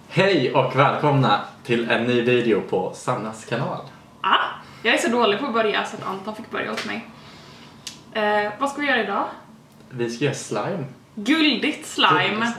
Hej och välkomna till en ny video på Sannas kanal. Jag är så dålig på att börja så att Anton fick börja åt mig. Vad ska vi göra idag? Vi ska göra slime. Guldigt slime.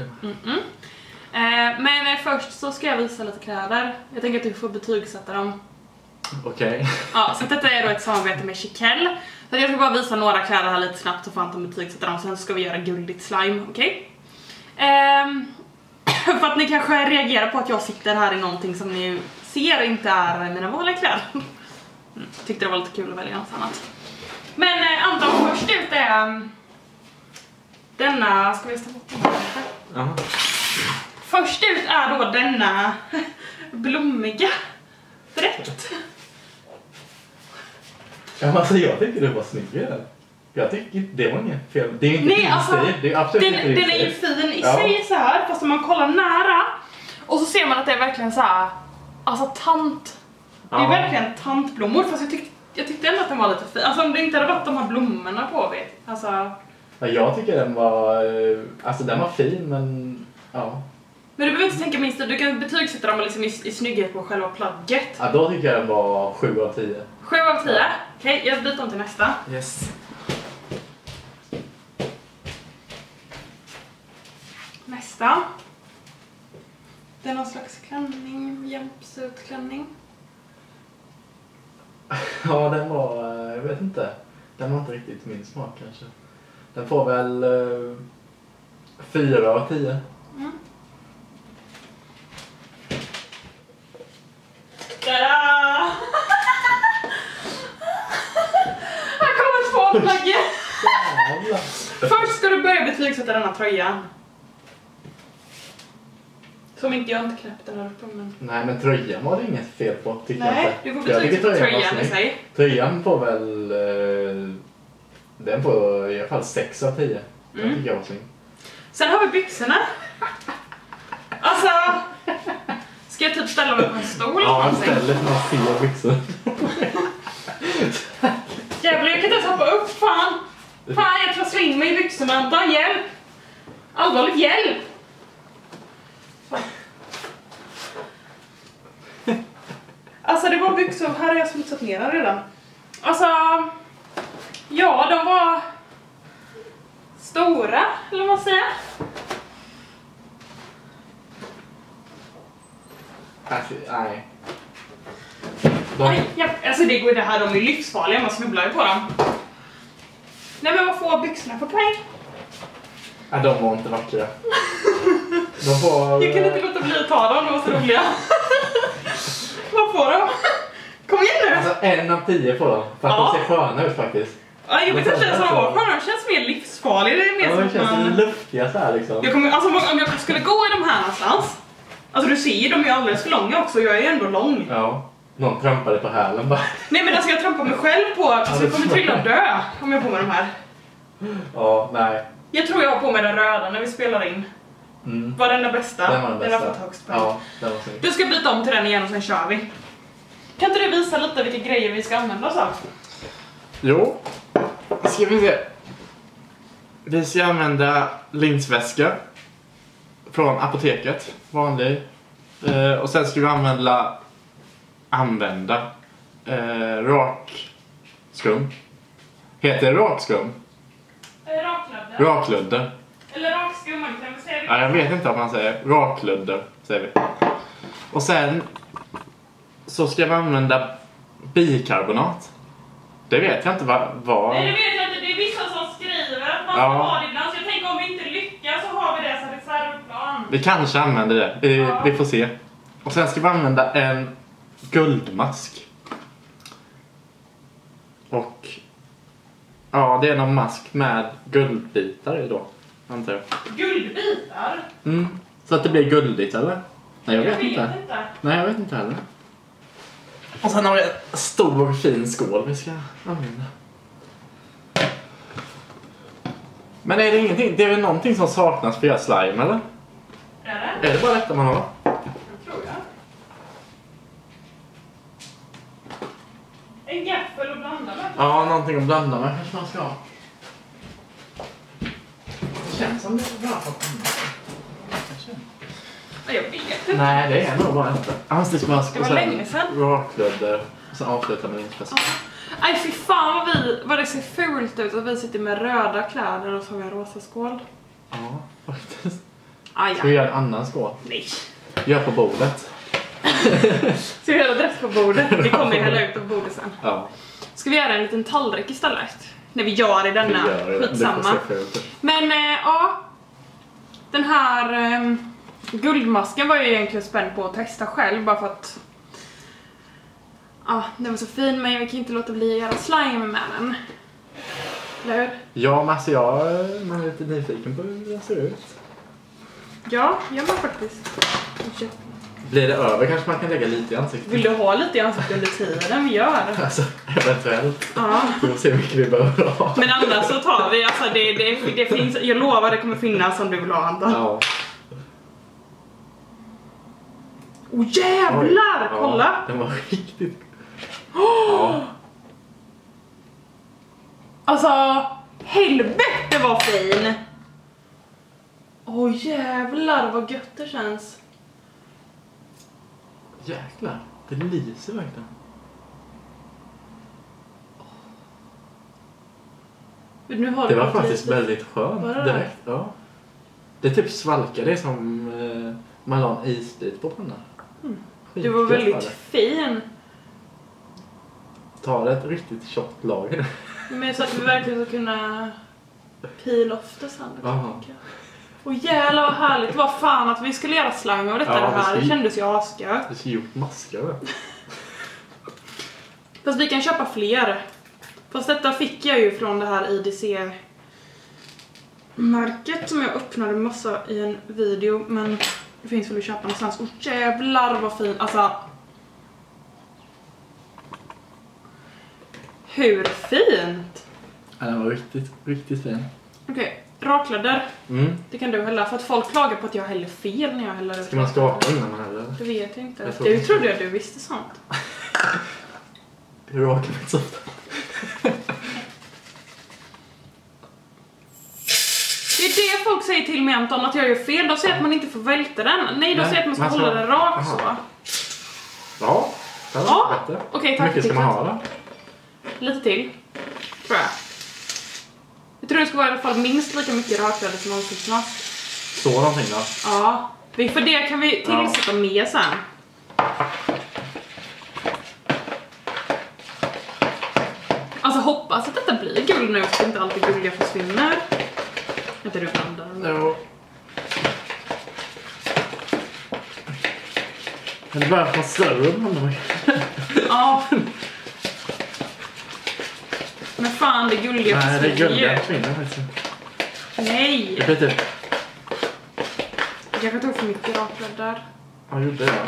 Men först så ska jag visa lite kläder. Jag tänker att du får betygsätta dem. Okej. Ja, så detta är då ett samarbete med Chiquel. Så jag ska bara visa några kläder här lite snabbt så får Anton betygsätta dem. Sen ska vi göra guldigt slime, okej? För att ni kanske reagerar på att jag sitter här i någonting som ni ser inte är mina vanliga kläder. Tyckte det var lite kul att välja något annat. Men Anton, först ut är denna, ska vi ställa bort den här? Först ut är då denna blommiga dräkt. Ja, alltså jag tycker det var snyggare. Jag tycker det var inget fel. Det är inte Nej, alltså, det är absolut den är ju fin i sig så här, fast om man kollar nära och så ser man att det är verkligen så här, alltså tant. Det är verkligen tantblommor, fast jag tyckte ändå att den var lite fin. Alltså om det inte hade varit de här blommorna på, vet. Alltså. Ja, jag tycker den var fin, men ja. Men du behöver inte tänka minst, du kan betygsätta dem liksom i snygghet på själva plagget. Ja, då tycker jag den var 7 av 10. 7 av 10? Okej, jag byter om till nästa. Yes. Nästa. Det är någon slags klänning, jumpsuit-klänning. Ja, den var, jag vet inte. Den var inte riktigt min smak kanske. Den får väl 4 av 10. Tada! Här kommer 2 plagget. Först ska du börja betygsätta denna tröjan. Som inte jag inte knäppt den här uppe, men. Nej, men tröjan var det inget fel på, tycker jag Nej, inte. du får betygsätta tröjan i sig. Tröjan får väl den får i alla fall 6 av 10. Det tycker jag var snygg. Sen har vi byxorna. Alltså, ska jag typ ställa mig på en stol? Ja, stället med 4 byxor. Jävlar, jag kan inte ens hoppa upp, fan. Fan, jag trasslar in mig i byxorna. Ta hjälp. Allvarligt hjälp. Alltså det var byxor, här har jag smutsat ner den redan. Alltså, ja, de var stora, eller vad man säger. Nej. Oj, ja, alltså det går det här, de är livsfarliga, man snubblar ju på dem. Nej, men vad får byxorna för poäng? Ja, de var inte vackra. De får, Jag kan inte låta bli att ta dem, de var så roliga. Vad får de? Kom igen nu! Alltså 1 av 10 får de. För att de ser sköna ut faktiskt. Ja, jag vet inte ens vad de var sköna, de känns mer livsfarliga. Det är mer de känns luftiga så här liksom. Alltså om jag skulle gå i de här någonstans. Alltså du ser ju, de är alldeles för långa också, jag är ju ändå lång. Ja, någon trampade på hälen bara. Nej, men alltså jag trampar mig själv på, alltså jag kommer trilla och dö om jag har på mig de här. Ja, nej. Jag tror jag har på mig den röda när vi spelar in. Var den bästa? Den var den bästa. Den har fått högst poäng. Ja, den var snygg. Du ska byta om till den igen och sen kör vi. Kan inte du visa lite vilka grejer vi ska använda oss av? Jo, ska vi se. Vi ska använda linsväska från apoteket, vanlig. Och sen ska vi använda rakskum. Heter det rakskum? Rakludder. Rakludder. Eller rakskum, man kan väl säga det. Ja, jag vet inte vad man säger. Rakludder säger vi. Och sen så ska vi använda bikarbonat. Det vet jag inte vad. Nej, det vet jag inte. Det är vissa som skriver att man ska ha det ibland. Så jag tänker om vi inte lyckas så har vi det som reservplan. Vi kanske använder det. Vi får se. Och sen ska vi använda en guldmask. Och ja, det är någon mask med guldbitar i då, antar jag. Guldbitar? Så att det blir guldigt, eller? Nej, jag vet inte. Nej, jag vet inte heller. Och sen har vi en stor fin skål vi ska använda. Men är det ingenting? Det är väl någonting som saknas för att göra slime, eller? Är det? Är det bara detta man har? Det tror jag. En gaffel att blanda med. Ja, någonting att blanda med kanske man ska ha. Det känns som det är bra för att blanda. Jag vet inte. Nej, det är nog bara inte. Ansiktsmask och länge sedan. raklödder. Och sen avslutar man inte fast. Nej, fy fan vad det ser fult ut att vi sitter med röda kläder och så har vi en rosa skål. Ja, faktiskt. Ja. Ska vi göra en annan skål? Nej. Gör på bordet. Ska vi göra direkt på bordet? Vi kommer ju hälla ut på bordet sen. Ja. Ska vi göra en liten tallrik istället? När vi gör i denna. Skitsamma. Men ja. Den här guldmasken var jag egentligen spänd på att testa själv. Bara för att den var så fin, men jag kan inte låta bli att göra slime med den. Eller hur? Ja, men alltså jag är lite nyfiken på hur den ser ut. Ja, jag var faktiskt. Blir det över kanske man kan lägga lite i ansiktet. Vill du ha lite i ansiktet under tiden vi gör? Alltså, eventuellt. Ja. Vi får se hur mycket vi behöver ha. Men annars så tar vi, alltså det finns, jag lovar det kommer finnas som du vill ha, Anton. Ja. Åh jävlar, Oj, kolla! Ja, den var riktigt... Ja. Alltså, helvete vad fin! Åh jävlar vad gött det känns. Jäklar, det lyser verkligen. Nu har det var faktiskt väldigt skönt direkt. Ja. Det typ svalkade, det är som man la en isbit på pannan. Du var väldigt fin. Ta ett riktigt tjockt lager. Men så att vi verkligen ska kunna peel off det sen. Och jävlar vad härligt. Vad fan att vi skulle göra slime av detta det här. Det kändes ju asgött. Vi skulle gjort maskar. Fast vi kan köpa fler. Fast detta fick jag ju från det här IDC-märket som jag öppnade massa i en video. Men det finns väl att köpa någonstans. Och jävlar vad fin. Alltså. Hur fint? Ja, den var riktigt fin. Okej, raklödder. Det kan du hälla. För att folk klagar på att jag häller fel när jag häller ut. Ska man skaka innan man häller? Det vet jag inte. Du trodde jag du visste sånt. Det råkar inte så ofta. Det är det folk säger till mig, Anton, att jag gör fel. De säger att man inte får välta den. Nej, de säger att man ska hålla den rak så. Ja, det var bättre. Okej, tack. Hur mycket ska man ha då? Lite till, tror jag. Jag tror det ska vara i alla fall minst lika mycket raklödder som ansiktsmask. Så någonting då? Ja, för det kan vi tillsätta mer sen. Alltså hoppas att detta blir guld nu, så att inte alltid guldiga försvinner. Inte du blandar. Jo. Det börjar få större blandar. Ja. Men fan, det guldiga försvinner. Nej, det guldiga försvinner faktiskt. Nej. Det blir typ... Jag kanske tog för mycket raklödder. Ja, gjorde det.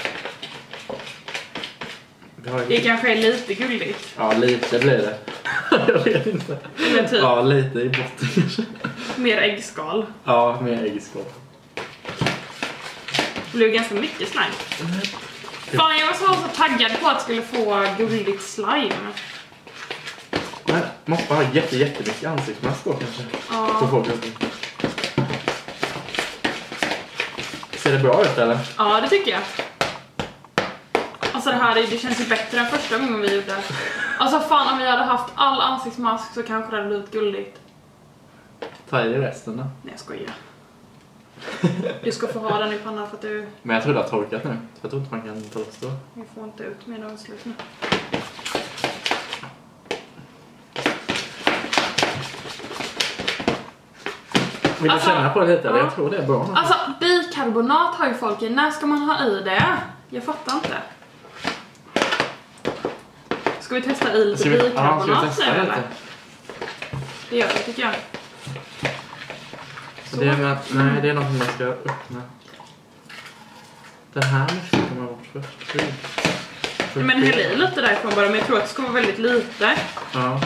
Det kanske är lite guldigt. Ja, lite blir det. Jag vet inte. Men typ. Ja, lite i botten kanske. Mer äggskal. Ja, mer äggskal. Det blev ganska mycket slime. Fan, jag var så taggad på att jag skulle få guldigt slime. Men måste ha jättemycket ansiktsmask då kanske. Ja. Så folk ser det bra ut eller? Ja, det tycker jag. Alltså det känns ju bättre än första gången vi gjorde. Alltså fan, om vi hade haft all ansiktsmask så kanske det hade blivit gulligt. Ta i resten då. Nej, jag skojar. Du ska få ha den i pannan för att du... Men jag tror det har torkat nu. Så jag tror inte man kan ta loss då. Jag får inte ut mer avslut nu. Vill du känna på det lite? Ja. Jag tror det är bra. Alltså, bikarbonat har ju folk i. När ska man ha i det? Jag fattar inte. Ska vi testa i lite bikarbonat nu eller? Det gör det tycker jag. Det är med att, nej, det är något man ska öppna. Den här måste komma bort först. Men häll i lite därifrån bara, men jag tror att det ska vara väldigt lite. Ja.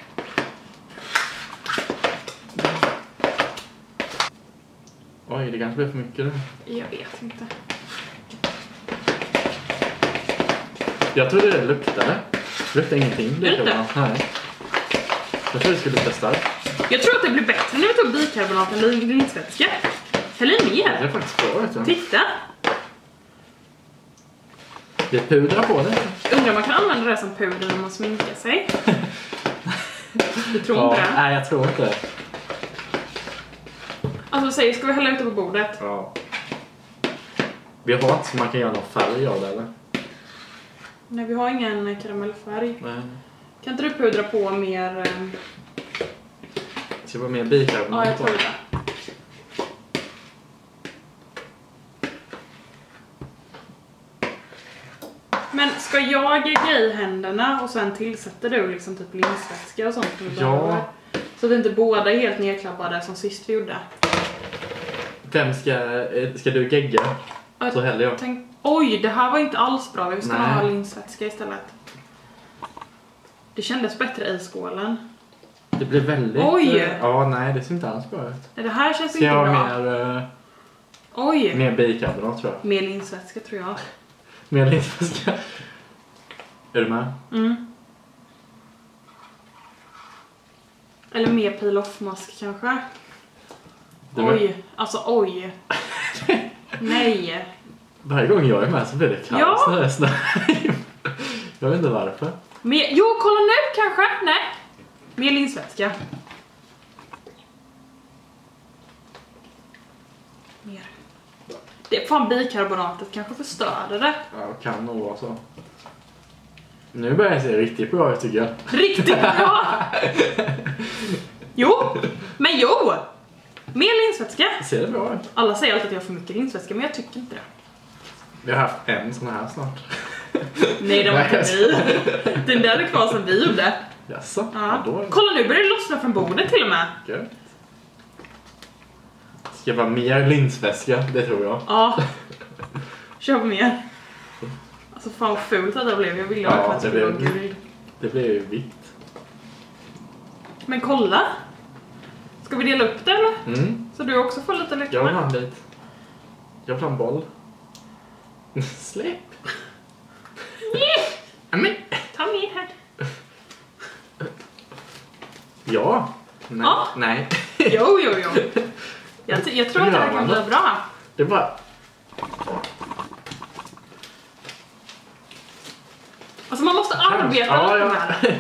Oj, det kanske blir för mycket nu. Jag vet inte. Jag trodde det luktade. Det luktar ingenting. Luktar? Nej. Jag tror det skulle lukta starkt. Jag tror att det blir bättre när vi tar bikarbonat än linsvätska. Häll i Det mer. är faktiskt bra, vet du. Titta. Det är pudra på det. Undrar om man kan använda det som puder när man sminkar sig. Du tror inte det? Nej, jag tror inte det. Alltså säg, ska vi hälla ut det på bordet? Ja. Vi har inte så man kan göra någon färg av det, eller? Nej, vi har ingen karamellfärg. Nej. Kan inte du pudra på mer... Ska det vara mer bikarbonat? Ja, jag tror det. Men ska jag greja i händerna och sen tillsätter du liksom typ linsvätska och sånt? Ja. Så att inte båda är helt nedklabbade som sist vi gjorde. Vem ska du gegga? Så häller jag. Oj, det här var inte alls bra. Vi ska Nej. ha linsvätska istället. Det kändes bättre i skålen. Det blir väldigt... Oj! Ja, nej, det ser inte alls bra ut. Nej, det här känns Ska inte jag bra. ha mer... Oj! Mer bikarbonat, tror jag. Mer linsvätska tror jag. Mer linsvätska. Är du med? Mm. Eller mer peel-off-mask kanske. Oj, alltså oj. Nej. Varje gång jag är med så blir det kaos. Ja. Jag vet inte varför. Jo, kolla nu kanske. Nej. Mer linsvätska. Mer. Det är fan bikarbonatet kanske förstörde det. Ja, kan nog vara så. Nu börjar det se riktigt bra ut, tycker jag. Riktigt bra! Jo, men jo! Mer linsvätska. Ser det bra ut? Alla säger alltid att jag har för mycket linsvätska, men jag tycker inte det. Vi har haft en sån här snart. Nej, det var inte vi. Den där är kvar som vi gjorde. Jaså? Ja. Då är det... Kolla, nu börjar det lossna från bordet till och med. Gött. Ska vara mer linsvätska, det tror jag. Ja. Kör mer. Alltså fan vad fult att det blev. Jag ville ha att det skulle vara guld. Det blir ju vitt. Men kolla. Ska vi dela upp det eller? Mm. Så du också får lite lycka Jag vill med? ha en bit. Jag vill ha en boll. Släpp. Amen. Ta med här. Ja. Nej. Ja. Nej. Jo. Jag tror att det här kan bli bra. Det är bara... Alltså man måste arbeta lite med det.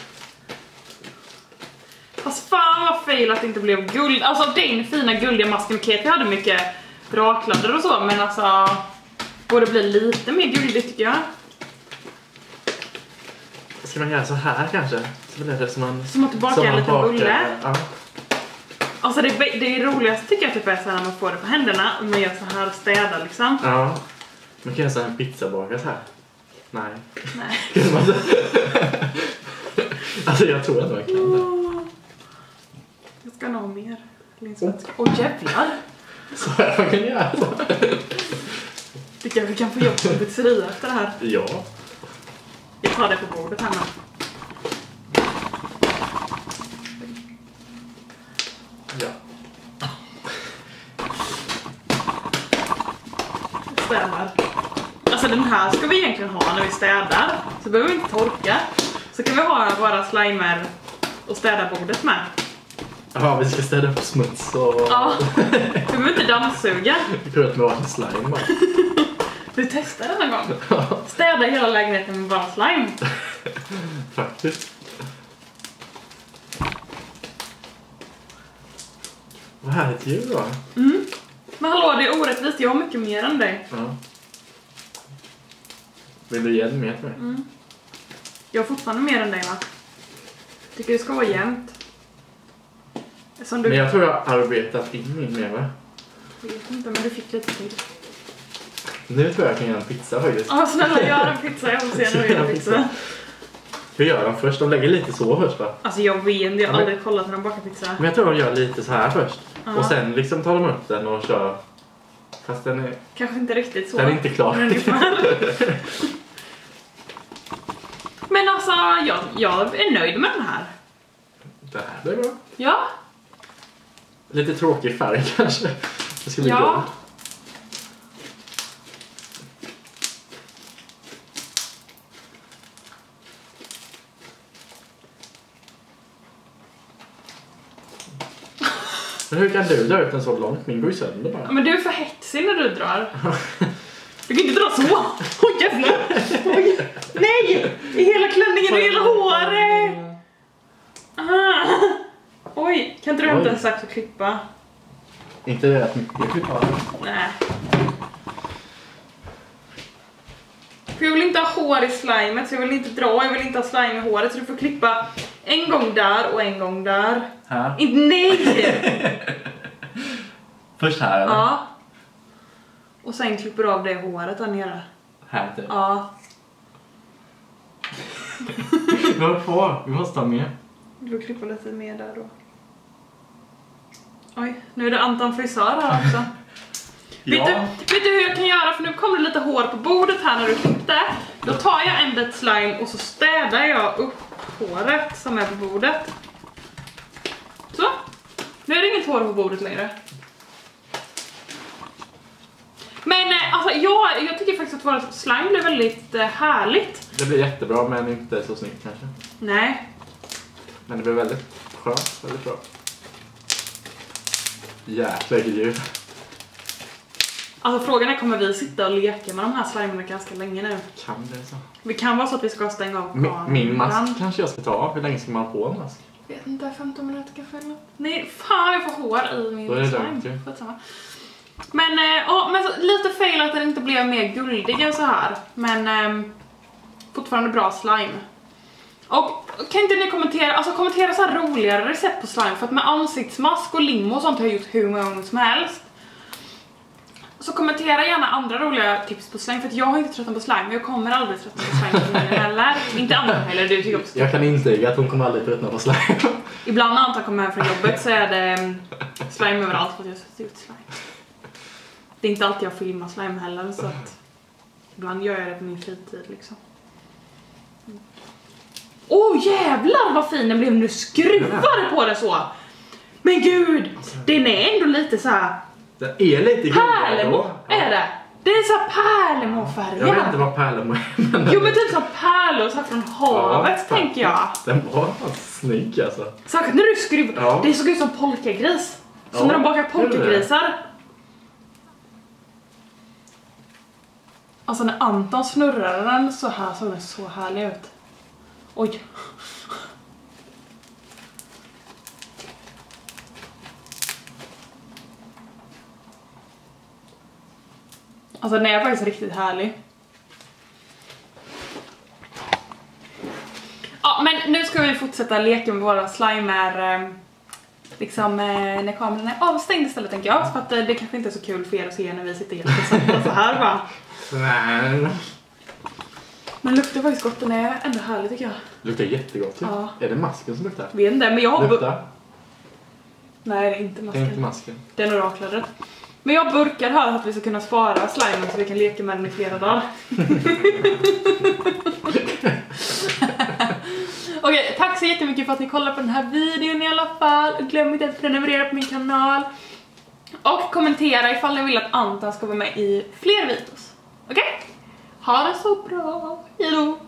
Fast fan vad fel att det inte blev guld. Alltså den fina guldiga masken Kate, vi hade mycket rakladdar och så, men alltså borde bli lite mer guldigt tycker jag. Ska man göra så här kanske? Så blir det som att baka en liten bulle. Ja. Alltså det roligaste tycker jag typ är så här när man får det på händerna och man gör så här och städar liksom. Ja. Man kan göra så här en pizzabaka så här. Nej. Nej. Alltså jag tror att man kan det. Jag ska nog ha mer linsvätska. Åh jävlar. Så här man kan göra. Tycker jag vi kan få jobb på en pizzeria efter det här. Ja. Jag tar det på bordet här nu. Ja. Städar. Alltså den här ska vi egentligen ha när vi städar. Så behöver vi inte torka. Så kan vi ha våra slimer och städa bordet med. Ja, vi ska städa upp smuts och... Ja, vi behöver inte dammsuga. Vi går ut med varsin slime bara. Vi testar den en gång. Städa hela lägenheten med bara slime. Faktiskt. Vad härligt djur då. Mm. Men hallå, det är orättvist. Jag har mycket mer än dig. Ja. Vill du ge den mer till mig? Mm. Jag har fortfarande mer än dig va? Tycker det ska vara jämnt. Som du... Men jag tror jag har arbetat in min mer va? Jag vet inte, men du fick lite till. Nu tror jag kan göra en pizza faktiskt. Ja, snälla gör en pizza. Jag vill se när du gör en pizza. Hur gör de först? De lägger lite så först va? Alltså jag vet, jag har aldrig kollat när de bakar pizza. Men jag tror de gör lite så här först. Ja. Och sen liksom tar de upp den och kör. Fast den är... Kanske inte riktigt så. Den är inte klar. Men alltså, jag är nöjd med den här. Det här blir bra. Ja. Lite tråkig färg kanske. Det ska bli Ja. guld. Men hur kan du dra ut den så långt? Min går ju sönder bara. Men du är för hetsig när du drar. Du kan inte dra så. Oj jävlar. Oj. Nej! I hela klänningen och hela håret. Oj, kan inte du hämta en sax och klippa? Inte det rätt mycket klippa. Nej. För jag vill inte ha hår i slimet, så jag vill inte dra, jag vill inte ha slime i håret. Så du får klippa en gång där och en gång där. Här? Nej! Först här eller? Ja. Och sen klipper du av det håret där nere. Här typ? Ja. Vi har kvar, vi måste ha mer. Du får klippa lite mer där då. Oj, nu är det Anton frisör här också. Ja. Vet du hur jag kan göra? För nu kommer det lite hår på bordet här när du klippte. Då tar jag en bit slime och så städar jag upp håret som är på bordet. Så. Nu är det inget hår på bordet längre. Men alltså jag tycker faktiskt att vårt slime blir väldigt härligt. Det blir jättebra men inte så snyggt kanske. Nej. Men det blir väldigt skönt, väldigt bra. Jäkla djur. Alltså frågan är, kommer vi sitta och leka med de här slimerna ganska länge nu? Kan det så? Det kan vara så att vi ska stänga av kameran. Min mask kanske jag ska ta. Hur länge ska man ha på en mask? Jag vet inte, 15 minuter kanske eller något. Nej, fan jag får hår i min Då är det slime. lugnt ju. Men, men så, lite fel att den inte blev mer guldig än så här. Men fortfarande bra slime. Och kan inte ni kommentera så här roligare recept på slime? För att med ansiktsmask och lim och sånt har jag gjort hur många gånger som helst. Så kommentera gärna andra roliga tips på slime. För att jag har inte tröttnat på slime. Jag kommer aldrig tröttna på slime heller. Inte andra heller, du tycker också. Jag kan intyga att hon kommer aldrig tröttna på slime. Ibland när Anton kommer hem från jobbet så är det slime överallt för att jag sätter ut slime. Det är inte alltid jag filmar slime heller, så att ibland gör jag det på min fritid liksom. Åh jävlar vad fin den blev när du skruvade på det så. Men gud, den är ändå lite så här. Den är lite pärlemo, är det? Det är så här pärlemorfärg. Jag vet inte vad pärlemor är. Jo men typ så pärlor så här från havet, ja, tänker jag. Den var snygg alltså. Särskilt när du skruvar. Ja. Det såg ut som polkagris. Som när de bakar polkagrisar. Alltså när Anton snurrade den så här såg den så härlig ut. Oj. Alltså den är faktiskt riktigt härlig. Ja, men nu ska vi fortsätta leka med våra slimer liksom när kameran är avstängd istället, tänker jag. För att det kanske inte är så kul för er att se när vi sitter jättesatta så här, va? Men luktar faktiskt gott, den är ändå härlig tycker jag. Luktar jättegott. Ja. Är det masken som luktar? Vet inte, men jag har... Luktar? Nej, det är inte masken. Det är inte masken. Det är oraklädret. Men jag burkar här att vi ska kunna spara slimen så vi kan leka med den i flera dagar. Okej, tack så jättemycket för att ni kollar på den här videon i alla fall. Glöm inte att prenumerera på min kanal. Och kommentera ifall ni vill att Anton ska vara med i fler videos. Okej? Ha det så bra. Hejdå!